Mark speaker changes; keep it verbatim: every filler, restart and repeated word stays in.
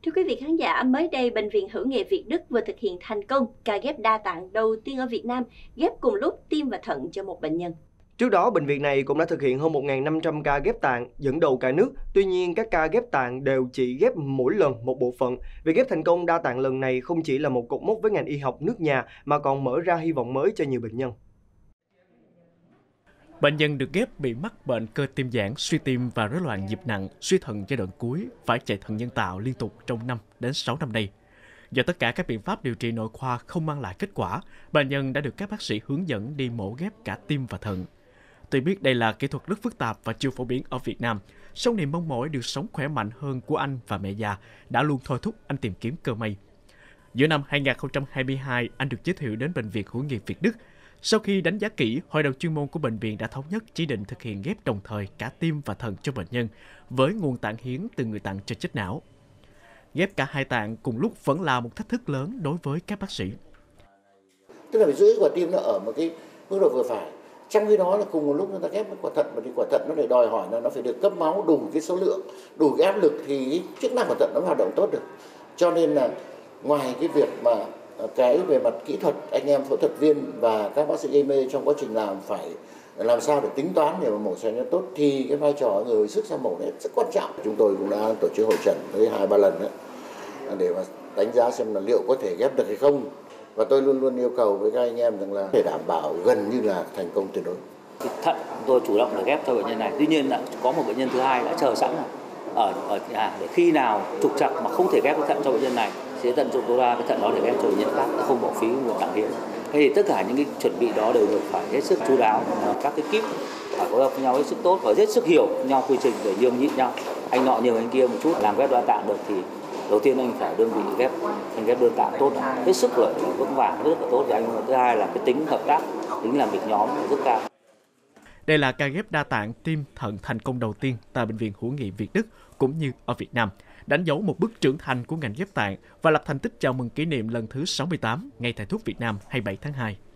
Speaker 1: Thưa quý vị khán giả, mới đây Bệnh viện Hữu nghị Việt Đức vừa thực hiện thành công ca ghép đa tạng đầu tiên ở Việt Nam, ghép cùng lúc tim và thận cho một bệnh nhân.
Speaker 2: Trước đó, bệnh viện này cũng đã thực hiện hơn một nghìn năm trăm ca ghép tạng, dẫn đầu cả nước. Tuy nhiên, các ca ghép tạng đều chỉ ghép mỗi lần một bộ phận. Việc ghép thành công đa tạng lần này không chỉ là một cột mốc với ngành y học nước nhà, mà còn mở ra hy vọng mới cho nhiều bệnh nhân.
Speaker 3: Bệnh nhân được ghép bị mắc bệnh cơ tim giãn, suy tim và rối loạn nhịp nặng, suy thận giai đoạn cuối, phải chạy thận nhân tạo liên tục trong năm đến sáu năm nay. Do tất cả các biện pháp điều trị nội khoa không mang lại kết quả, bệnh nhân đã được các bác sĩ hướng dẫn đi mổ ghép cả tim và thận. Tuy biết đây là kỹ thuật rất phức tạp và chưa phổ biến ở Việt Nam, song niềm mong mỏi được sống khỏe mạnh hơn của anh và mẹ già đã luôn thôi thúc anh tìm kiếm cơ may. Giữa năm hai nghìn không trăm hai mươi hai, anh được giới thiệu đến Bệnh viện Hữu nghị Việt Đức. Sau khi đánh giá kỹ, hội đồng chuyên môn của bệnh viện đã thống nhất chỉ định thực hiện ghép đồng thời cả tim và thận cho bệnh nhân với nguồn tạng hiến từ người tặng cho chết não. Ghép cả hai tạng cùng lúc vẫn là một thách thức lớn đối với các bác sĩ.
Speaker 4: Tức là phải giữ quả tim nó ở một cái mức độ vừa phải. Trong khi đó là cùng một lúc người ta ghép với quả thận, và thì quả thận nó lại đòi hỏi là nó phải được cấp máu đủ cái số lượng, đủ cái áp lực thì chức năng của thận nó hoạt động tốt được. Cho nên là ngoài cái việc mà cái về mặt kỹ thuật, anh em phẫu thuật viên và các bác sĩ gây mê trong quá trình làm phải làm sao để tính toán để mà mổ xẻ cho tốt, thì cái vai trò người hồi sức sau mổ này rất quan trọng. Chúng tôi cũng đã tổ chức hội trần tới hai ba lần đấy, để mà đánh giá xem là liệu có thể ghép được hay không. Và tôi luôn luôn yêu cầu với các anh em rằng là để đảm bảo gần như là thành công tuyệt đối.
Speaker 5: Cái thận tôi chủ động để ghép cho bệnh nhân này. Tuy nhiên là có một bệnh nhân thứ hai đã chờ sẵn ở ở nhà để khi nào trục trặc mà không thể ghép cái thận cho bệnh nhân này sẽ tận dụng tối đa cái thận đó để ghép cho bệnh nhân khác, không bỏ phí nguồn tạng hiến. Thế thì tất cả những cái chuẩn bị đó đều được phải hết sức chú đáo, các cái kíp phải phối hợp với nhau hết sức tốt và hết sức hiểu nhau quy trình để nhường nhịn nhau. Anh nọ nhường anh kia một chút, làm ghép đa tạng được thì đầu tiên anh phải đơn vị ghép anh ghép đơn tạng tốt, hết sức là vững vàng, rất là tốt. Và anh thứ hai là cái tính hợp tác, tính làm việc nhóm rất cao.
Speaker 3: Đây là ca ghép đa tạng tim thận thành công đầu tiên tại Bệnh viện Hữu nghị Việt Đức cũng như ở Việt Nam, đánh dấu một bước trưởng thành của ngành ghép tạng và lập thành tích chào mừng kỷ niệm lần thứ sáu mươi tám Ngày Thầy thuốc Việt Nam hai mươi bảy tháng hai.